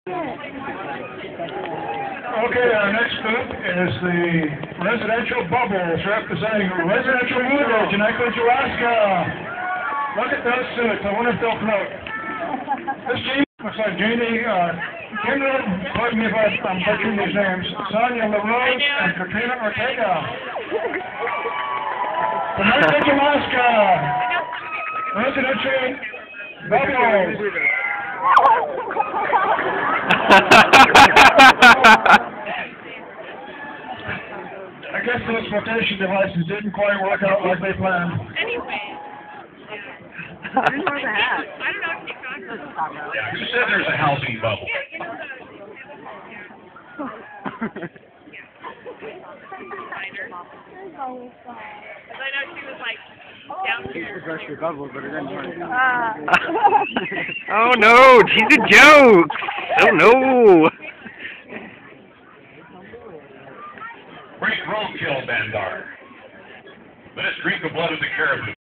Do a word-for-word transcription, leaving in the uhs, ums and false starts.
Okay, our next group is the Residential Bubbles, representing Residential Morgage in Anchorage, Alaska. Look at those suits. I wonder if they'll float. This team looks like Jeannie, uh, Kendra, pardon me if I, I'm butchering these names, Sonia LaRose and Katrina Ortega. From Anchorage, Alaska, Residential Bubbles. I guess those flotation devices didn't quite work out like they planned. Anyway. Where's the hat? I don't know if you found it. Yeah, who said there's a housing bubble? I know she was like down here. Oh no, she's a joke! Oh no! Great roadkill, Bandar. Let us drink the blood of the caribou.